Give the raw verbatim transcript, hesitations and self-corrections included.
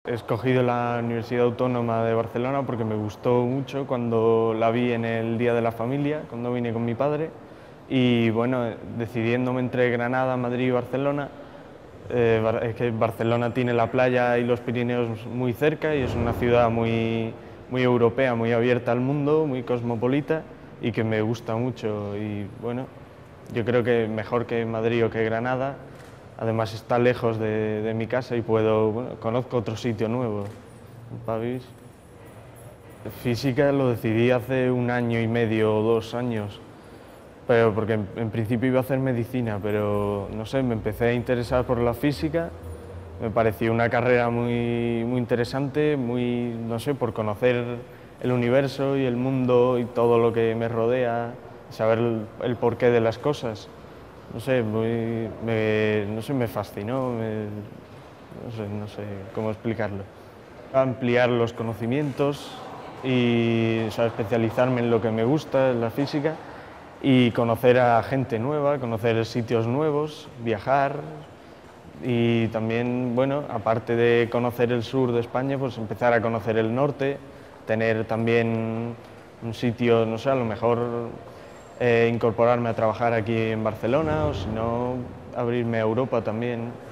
He escogido la Universidad Autónoma de Barcelona porque me gustó mucho cuando la vi en el Día de la Familia, cuando vine con mi padre. Y bueno, decidiéndome entre Granada, Madrid y Barcelona, eh, es que Barcelona tiene la playa y los Pirineos muy cerca y es una ciudad muy, muy europea, muy abierta al mundo, muy cosmopolita y que me gusta mucho. Y bueno, yo creo que mejor que Madrid o que Granada. Además está lejos de, de mi casa y puedo, bueno, conozco otro sitio nuevo para vivir. Física lo decidí hace un año y medio o dos años, pero porque en, en principio iba a hacer medicina, pero no sé, me empecé a interesar por la física, me pareció una carrera muy, muy interesante, muy, no sé, por conocer el universo y el mundo y todo lo que me rodea, saber el, el porqué de las cosas. No sé, muy, me, no sé, me fascinó, me, no sé, no sé cómo explicarlo. Ampliar los conocimientos y, o sea, especializarme en lo que me gusta, en la física, y conocer a gente nueva, conocer sitios nuevos, viajar y también, bueno, aparte de conocer el sur de España, pues empezar a conocer el norte, tener también un sitio, no sé, a lo mejor eh, incorporarme a trabajar aquí en Barcelona o si no, abrirme a Europa también.